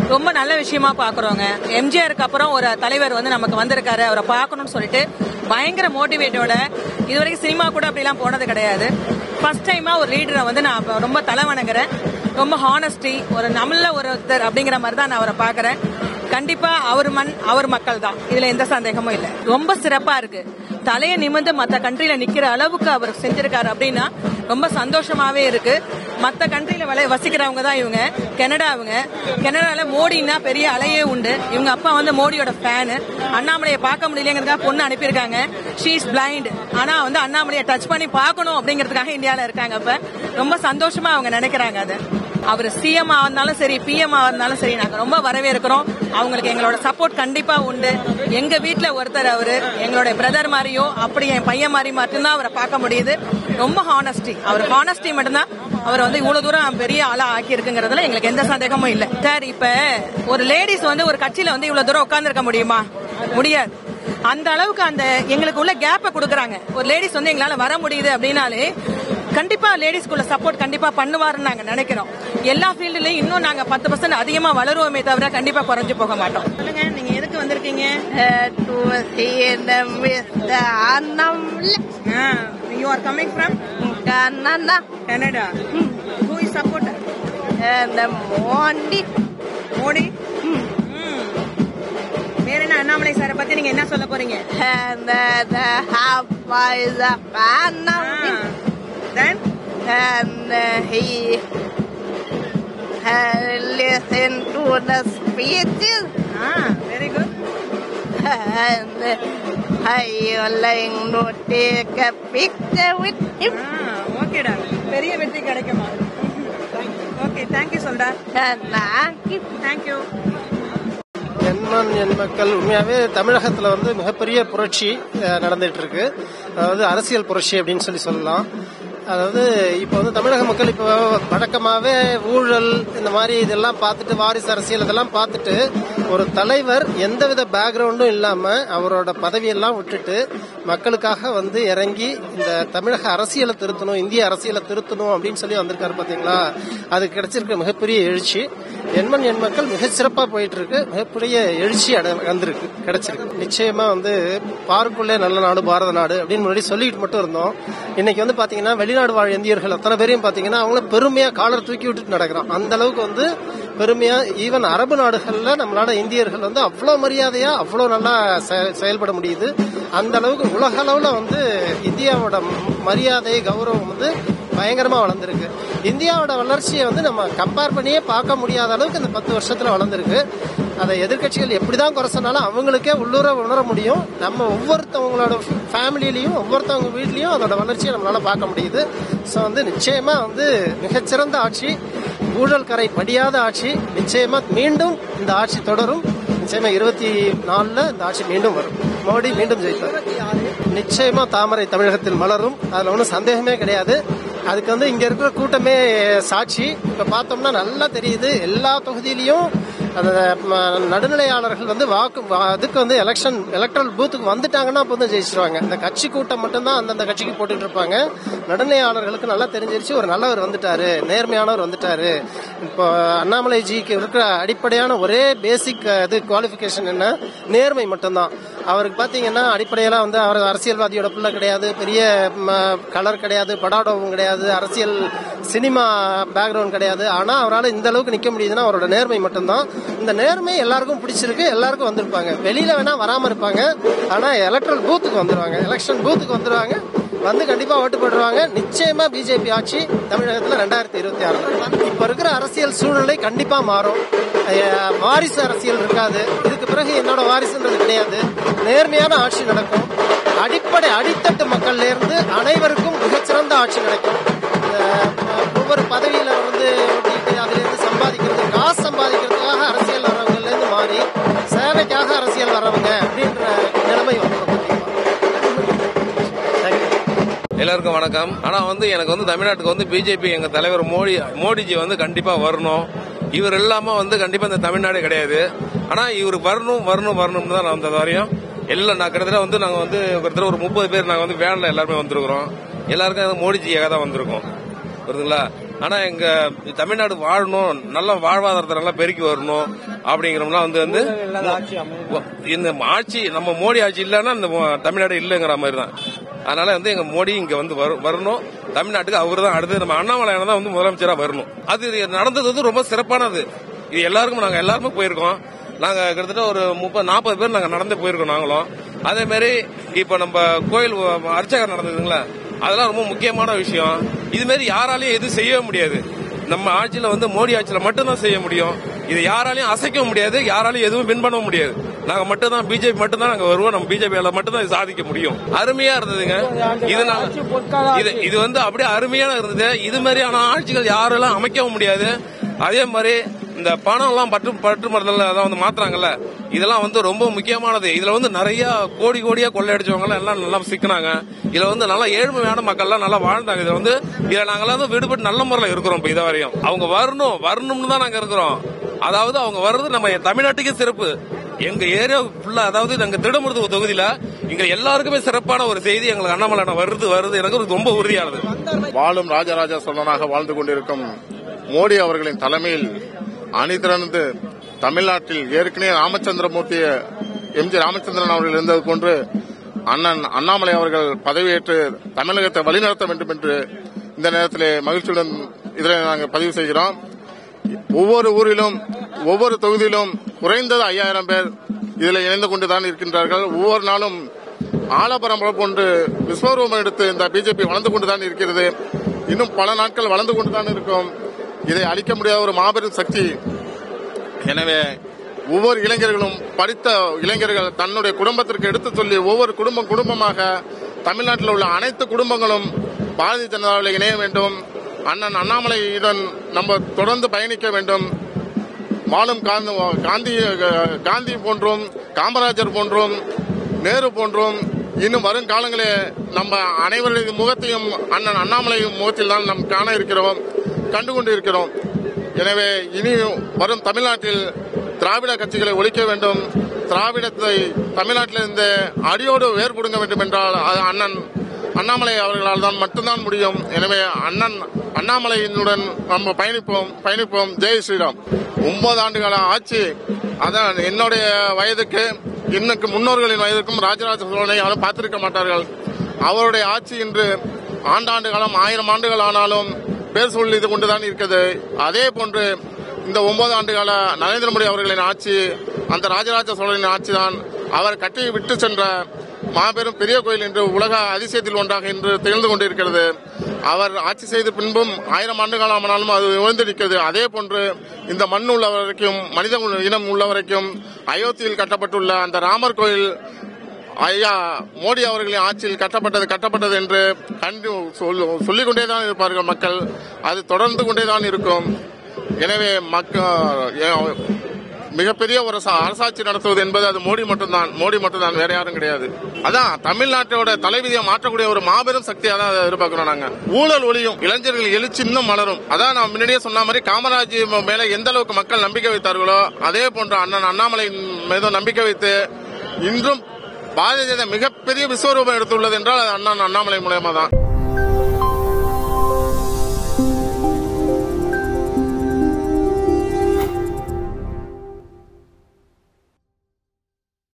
ரொம்ப நல்ல விஷயமா பாக்குறோங்க. எம்ஜிஆருக்கு அப்புறம் ஒரு தலைவர் வந்து நமக்கு வந்திருக்காரு, அவரை பார்க்கணும்னு சொல்லிட்டு பயங்கர மோட்டிவேட்டோட. இதுவரைக்கும் சினிமா கூட அப்படிலாம் போனது கிடையாது. ஃபர்ஸ்ட் டைமா ஒரு லீடரை வந்து நான் ரொம்ப தலை வணங்குறேன். ரொம்ப ஹானஸ்டி, ஒரு நம்மள ஒருத்தர் அப்படிங்கிற மாதிரி தான் நான் அவரை பாக்குறேன். கண்டிப்பா அவர் மண் அவர் மக்கள் தான், இதுல எந்த சந்தேகமும் இல்ல. ரொம்ப சிறப்பா இருக்கு. தலையை நிமிர்ந்து மத்த கண்ட்ரில நிக்கிற அளவுக்கு அவர் செஞ்சிருக்காரு அப்படின்னா ரொம்ப சந்தோஷமாவே இருக்கு. மத்த கண்ட்ரில வசிக்கிறவங்க தான் இவங்க. கனடால மோடினா பெரிய அலையே உண்டு. இவங்க அப்பா வந்து மோடியோட ஃபேனு. அண்ணாமலையை பார்க்க முடியலங்கிறதுக்காக பொண்ணு அனுப்பியிருக்காங்க. She is blind. ஆனா வந்து அண்ணாமலையை டச் பண்ணி பார்க்கணும் அப்படிங்கறதுக்காக இந்தியால இருக்காங்க. அப்ப ரொம்ப சந்தோஷமா அவங்க நினைக்கிறாங்க. அது அவர் சிஎம் இருந்தாலும் சரி, பிஎம் இருந்தாலும் சரி, நாங்க ரொம்ப வரவேற்கிறோம். அவங்களுக்கு எங்களோட சப்போர்ட் கண்டிப்பா உண்டு. எங்க வீட்டுல ஒருத்தர் அவரு எங்களோட பிரதர் மாதிரியோ அப்படி என் பையன் மாதிரி மட்டும்தான் அவரை பார்க்க முடியுது. ரொம்ப ஹானஸ்டி, அவர் ஹானஸ்டி மட்டும்தான் அவர் வந்து இவ்வளவு தூரம் பெரிய ஆளா ஆக்கி இருக்குங்கிறதுல எங்களுக்கு எந்த சந்தேகமும் இல்ல. சார், இப்ப ஒரு லேடிஸ் வந்து ஒரு கட்சியில வந்து இவ்வளவு தூரம் உட்கார்ந்து இருக்க முடியுமா? முடியாது. அந்த அளவுக்கு அந்த எங்களுக்கு உள்ள கேப்பை கொடுக்கறாங்க. ஒரு லேடிஸ் வந்து எங்களால வர முடியுது அப்படின்னாலே கண்டிப்பா லேடிஸ்க்குள்ள சப்போர்ட் கண்டிப்பா பண்ணுவாருன்னு நாங்க நினைக்கிறோம். எல்லா ஃபீல்டுலயும் இன்னும் நாங்க 10% அதிகமா வளருவோமே தவிர கண்டிப்பா குறைஞ்சு போக மாட்டோம். சொல்லுங்க, நீங்க எதுக்கு வந்திருக்கீங்க? You are coming from Canada. Who is supporter? Modi. வேற என்ன அண்ணாமலை சாரை பத்தி நீங்க என்ன சொல்ல போறீங்க? Then he listened to the speeches. Very good. And I like to take a picture with him. Okay da. பெரிய வெற்றி கிடைக்குமா? Okay, thank you சொல்டா. Thank you. என் மக்கள் உண்மையாவே தமிழகத்துல வந்து மிகப்பெரிய புரட்சி நடந்துட்டு இருக்கு. அதாவது அரசியல் புரட்சி அப்படின்னு சொல்லலாம். அதாவது இப்ப வந்து தமிழக மக்கள் இப்ப வழக்கமாவே ஊழல் இந்த மாதிரி இதெல்லாம் பார்த்துட்டு, வாரிசு அரசியல் இதெல்லாம் பார்த்துட்டு, ஒரு தலைவர் எந்தவித பேக்ரவுண்டும் இல்லாம அவரோட பதவியெல்லாம் விட்டுட்டு மக்களுக்காக வந்து இறங்கி இந்த தமிழக அரசியலை திருத்தணும், இந்திய அரசியலை திருத்தணும் அப்படின்னு சொல்லி வந்திருக்காரு. பாத்தீங்களா, அது கிடைச்சிருக்க மிகப்பெரிய எழுச்சி. என் மக்கள் மிக சிறப்பா போயிட்டு இருக்கு. மிகப்பெரிய எழுச்சி வந்திருக்கு, கிடைச்சிருக்கு. நிச்சயமா வந்து பாருக்குள்ளே நல்ல நாடு பாரத நாடு அப்படின்னு முன்னாடி சொல்லிட்டு மட்டும் இருந்தோம். இன்னைக்கு வந்து பாத்தீங்கன்னா வெளிநாடு வாழ் இந்தியர்கள் அத்தனை பேரையும் பாத்தீங்கன்னா அவங்கள பெருமையா காலர் தூக்கி விட்டுட்டு நடக்கிறான். அந்த அளவுக்கு வந்து பெருமையா ஈவன் அரபு நாடுகள்ல நம்மளால இந்தியர்கள் வந்து அவ்வளவு மரியாதையா அவ்வளவு நல்லா செயல்பட முடியுது. அந்த அளவுக்கு உலக அளவுல வந்து இந்தியாவோட மரியாதை கௌரவம் வந்து பயங்கரமா வளர்ந்துருக்கு. இந்தியாவோட வளர்ச்சியை வந்து நம்ம கம்பேர் பண்ணியே பார்க்க முடியாத அளவுக்கு இந்த 10 வருஷத்துல வளர்ந்துருக்கு. அதை எதிர்கட்சிகள் எப்படிதான் குறை சொன்னாலும் அவங்களுக்கே உள்ளூர உணர முடியும். நம்ம ஒவ்வொருத்தவங்களோட ஃபேமிலியிலையும் ஒவ்வொருத்தவங்க வீட்லயும் அதோட வளர்ச்சியை நம்மளால பார்க்க முடியுது. ஸோ வந்து நிச்சயமா வந்து மிகச்சிறந்த ஆட்சி, ஊழல் கரை படியாத ஆட்சி. நிச்சயமா மீண்டும் இந்த ஆட்சி தொடரும். நிச்சயமா 24 இந்த ஆட்சி மீண்டும் வரும். மோடி மீண்டும் ஜெயிப்பார். நிச்சயமா தாமரை தமிழகத்தில் மலரும். அதுல ஒன்றும் சந்தேகமே கிடையாது. அதுக்கு வந்து இங்க இருக்கிற கூட்டமே சாட்சி. இப்ப பார்த்தோம்னா நல்லா தெரியுது. எல்லா தொகுதியிலையும் அந்த நடுநிலையாளர்கள் வந்து அதுக்கு வந்து எலக்ட்ரல் பூத்துக்கு வந்துட்டாங்கன்னா அப்போ வந்து ஜெயிச்சிருவாங்க. இந்த கட்சி கூட்டம் மட்டும்தான் அந்தந்த கட்சிக்கு போட்டுட்டு இருப்பாங்க. நடுநிலையாளர்களுக்கு நல்லா தெரிஞ்சிருச்சு, ஒரு நல்லவர் வந்துட்டாரு, நேர்மையானவர் வந்துட்டாரு. இப்போ அண்ணாமலைஜிக்கு இருக்கிற அடிப்படையான ஒரே பேசிக் இது குவாலிபிகேஷன் என்ன? நேர்மை மட்டும்தான். அவருக்கு பாத்தீங்கன்னா அடிப்படையெல்லாம் வந்து அவர் அரசியல்வாதியோட பிள்ளை கிடையாது, பெரிய கலர் கிடையாது, படாடோவும் கிடையாது, அரசியல் சினிமா பேக்ரவுண்ட் கிடையாது. ஆனா அவரால் இந்த அளவுக்கு நிக்க முடியுதுன்னா அவரோட நேர்மை மட்டும்தான். இந்த நேர்மை எல்லாருக்கும் பிடிச்சிருக்கு, எல்லாருக்கும் வந்திருப்பாங்க. வெளியில வேணா வராம இருப்பாங்க, ஆனா எலக்ட்ரல் பூத்துக்கு வந்துருவாங்க, எலெக்ஷன் பூத்துக்கு வந்துருவாங்க, வந்து கண்டிப்பா ஓட்டு போடுவாங்க. நிச்சயமா பிஜேபி ஆட்சி தமிழகத்துல 2026. இப்ப இருக்கிற அரசியல் சூழ்நிலை கண்டிப்பா மாறும். வாரிசு அரசியல் இருக்காது. இதுக்கு பிறகு என்னோட வாரிசுன்றது கிடையாது. நேர்மையான ஆட்சி நடக்கும். அடித்தட்டு மக்கள்ல இருந்து அனைவருக்கும் மிகச்சிறந்த ஆட்சி நடக்கும். ஒவ்வொரு பதவியில வந்து அதுல இருந்து சம்பாதிக்கிறது, காசு சம்பாதிக்கிறதுக்காக அரசியல் வர்றவங்கல இருந்து மாறி சேவைக்காக அரசியல் வர்றவங்க அப்படின்ற நிலைமை வந்து எல்லாருக்கும் வணக்கம். ஆனா வந்து எனக்கு வந்து தமிழ்நாட்டுக்கு வந்து பிஜேபி எங்க தலைவர் மோடிஜி வந்து கண்டிப்பா வரணும். இவர் இல்லாம வந்து கண்டிப்பா இந்த தமிழ்நாடு கிடையாது. ஆனா இவர் வரணும் தான் நான் வந்த வரையும் எல்லாம் நான் கிட்டத்தட்ட வந்து நாங்க வந்து கிட்டத்தட்ட ஒரு 30 பேர் நாங்க வந்து வேன்ல எல்லாருமே வந்திருக்கிறோம். எல்லாருக்கும் மோடிஜியாக தான் வந்திருக்கோம். புரியுதுங்களா? ஆனா எங்க தமிழ்நாடு வாழணும், நல்ல வாழ்வாதாரத்தை நல்லா பெருக்கி வரணும் அப்படிங்கிறோம்னா வந்து இந்த ஆட்சி நம்ம மோடி ஆட்சி இல்லைன்னா இந்த தமிழ்நாடு இல்லைங்கிற மாதிரி தான். அதனால வந்து எங்க மோடி இங்க வந்து வரணும். தமிழ்நாட்டுக்கு அவரு தான் அடுத்து நம்ம அண்ணாமலையான தான் வந்து முதலமைச்சரா வரணும். அது நடந்தது வந்து ரொம்ப சிறப்பானது. இது எல்லாருக்கும் நாங்க எல்லாருமே போயிருக்கோம். நாங்க கிட்டத்தட்ட ஒரு 30-40 பேர் நாங்க நடந்து போயிருக்கோம் நாங்களும். அதே மாதிரி இப்ப நம்ம கோயில் அர்ச்சகர் நடந்ததுங்களா, அதெல்லாம் ரொம்ப முக்கியமான விஷயம். இது மாதிரி யாராலையும் எதுவும் செய்யவே முடியாது. நம்ம ஆட்சியில வந்து மோடி ஆட்சியில மட்டும்தான் செய்ய முடியும். இது யாராலையும் அசைக்க முடியாது, யாராலையும் எதுவும் வின் பண்ண முடியாது. நாங்க மட்டும் தான் பிஜேபி மட்டும் தான் நாங்க வருவோம். நம்ம பிஜேபியால மட்டும் தான் சாதிக்க முடியும். அருமையா இருந்ததுங்க. இது வந்து அப்படியே அருமையா இருந்தது. இது மாதிரியான ஆட்சிகள் யாரெல்லாம் அமைக்கவும் முடியாது. அதே மாதிரி இந்த பணம் எல்லாம் பற்று மரத்தில் அதான் வந்து மாத்துறாங்கல்ல, இதெல்லாம் வந்து ரொம்ப முக்கியமானது. இதுல வந்து நிறைய கோடியா கொள்ளையடிச்சவங்க எல்லாம் நல்லா சிக்கினாங்க. இதுல வந்து நல்லா ஏழ்மையான மக்கள் எல்லாம் நல்லா வாழ்ந்தாங்க. இதுல வந்து இதுல நாங்களாம் விடுபட்டு நல்ல முறையில் இருக்கிறோம். இப்ப இதை வரையும் அவங்க வரணும்னு தான் நாங்க இருக்கிறோம். அதாவது அவங்க வர்றது நம்ம தமிழ்நாட்டுக்கே சிறப்பு. எங்க ஏரியா ஃபுல்லா, அதாவது எங்க திடமருத்துவ தொகுதியில இங்க எல்லாருக்குமே சிறப்பான ஒரு செய்தி எங்களுக்கு அண்ணாமலை வருது எனக்கு ரொம்ப உறுதியானது. வாழும் ராஜராஜ சோழனாக வாழ்ந்து கொண்டிருக்கும் மோடி அவர்களின் தலைமையில் அணிதிரண்டு தமிழ்நாட்டில் ஏற்கனவே ராமச்சந்திரமூர்த்தி எம்ஜி ராமச்சந்திரன் அவர்கள் இருந்தது போன்று அண்ணன் அண்ணாமலை அவர்கள் பதவியேற்று தமிழகத்தை வழிநடத்த வேண்டும் என்று இந்த நேரத்தில் மகிழ்ச்சியுடன் இதில் நாங்கள் பதிவு செய்கிறோம். ஒவ்வொரு ஊரிலும் ஒவ்வொரு தொகுதியிலும் குறைந்தது 5000 பேர் இதில் இணைந்து கொண்டுதான் இருக்கின்றார்கள். ஒவ்வொரு நாளும் ஆலப்பரம்பரை போன்று விஸ்வரூபம் எடுத்து இந்த பிஜேபி வளர்ந்து கொண்டுதான் இருக்கிறது. இன்னும் பல நாட்கள் வளர்ந்து கொண்டுதான் இருக்கும். இதை அழிக்க முடியாத ஒரு மாபெரும் சக்தி. எனவே ஒவ்வொரு இளைஞர்களும், படித்த இளைஞர்கள் தன்னுடைய குடும்பத்திற்கு எடுத்து சொல்லி ஒவ்வொரு குடும்பமாக தமிழ்நாட்டில் உள்ள அனைத்து குடும்பங்களும் பாரதிய ஜனதாவில் இணைய வேண்டும். அண்ணன் அண்ணாமலையுடன் நம்ம தொடர்ந்து பயணிக்க வேண்டும். வாழும் காந்தி போன்றும், காமராஜர் போன்றும், நேரு போன்றும் இன்னும் வரும் காலங்களே நம்ம அனைவருடைய முகத்தையும் அண்ணன் அண்ணாமலை முகத்தில் தான் நாம் காண இருக்கிறோம், கண்டுகொண்டு இருக்கிறோம். எனவே இனி வரும் தமிழ்நாட்டில் திராவிட கட்சிகளை ஒழிக்க வேண்டும். திராவிடத்தை தமிழ்நாட்டிலிருந்து அடியோடு வேர்புடுங்க வேண்டும் என்றால் அண்ணன் அண்ணாமலை அவர்களால் தான் மட்டும்தான் முடியும். எனவே அண்ணன் அண்ணாமலையினுடன் நம்ம பயணிப்போம். ஜெய் ஸ்ரீராம். 9 ஆண்டுகால ஆட்சி, அதான் என்னுடைய வயதுக்கு இன்னுக்கு முன்னோர்களின் வயதுக்கும் ராஜராஜ சோழனை யாரும் பார்த்திருக்க மாட்டார்கள். அவருடைய ஆட்சி இன்று ஆண்டாண்டு காலம் 1000 ஆண்டுகள் ஆனாலும் பேர் சொல்லி கொண்டுதான் இருக்கிறது. அதே போன்று இந்த 9 ஆண்டு கால நரேந்திர மோடி அவர்களின் ஆட்சி அந்த ராஜராஜ சோழனின் ஆட்சி தான். அவர் கட்டி விட்டு சென்ற மாபெரும் பெரிய கோயில் என்று உலக அதிசயத்தில் ஒன்றாக இன்று திகழ்ந்து கொண்டிருக்கிறது. அவர் ஆட்சி செய்த பின்பும் 1000 ஆண்டு காலம் ஆனாலும் அது உயர்ந்திருக்கிறது. அதே போன்று இந்த மண் உள்ள வரைக்கும், மனித இனம் உள்ள வரைக்கும் அயோத்தியில் கட்டப்பட்டுள்ள அந்த ராமர் கோயில் ஐயா மோடி அவர்களின் ஆட்சியில் கட்டப்பட்டது என்று சொல்லிக் கொண்டேதான் இருப்பார்கள் மக்கள். அது தொடர்ந்து கொண்டேதான் இருக்கும். எனவே மிகப்பெரிய ஒரு அரசாட்சி நடத்துவது என்பது அது மோடி மட்டும்தான், வேற யாரும் கிடையாது. அதான் தமிழ்நாட்டோட தலைவிதியை மாற்றக்கூடிய ஒரு மாபெரும் சக்தியா தான் எதிர்பார்க்கிறோம். நாங்க ஊழல் ஒளியும், இளைஞர்கள் எழுச்சி இன்னும் மலரும். அதான் நான் முன்னாடியே சொன்ன மாதிரி காமராஜ் மேல எந்த அளவுக்கு மக்கள் நம்பிக்கை வைத்தார்களோ அதே போன்று அண்ணன் அண்ணாமலை மீதும் நம்பிக்கை வைத்து இன்றும் பாரதிய ஜனதா மிகப்பெரிய விஸ்வரூபம் எடுத்துள்ளது என்றால் அண்ணன் அண்ணாமலை மூலமா தான்.